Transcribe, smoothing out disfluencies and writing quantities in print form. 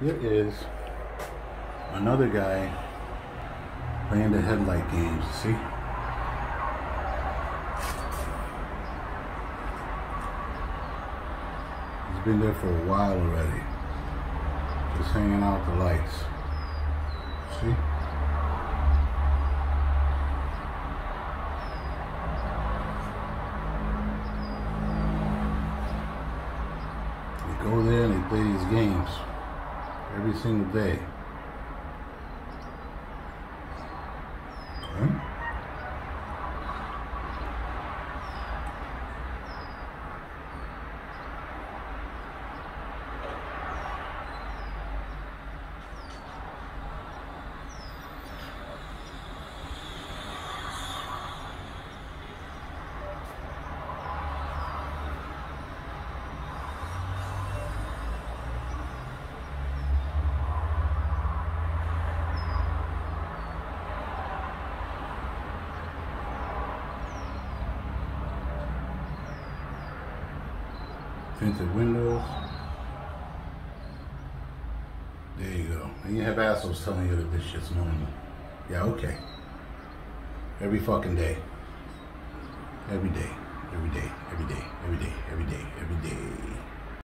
Here is another guy playing the headlight games, see? He's been there for a while already. Just hanging out the lights. See? They go there and they play these games every single day. Okay. Tinted windows. There you go. And you have assholes telling you that this shit's normal. Yeah, okay. Every fucking day. Every day. Every day. Every day. Every day. Every day. Every day.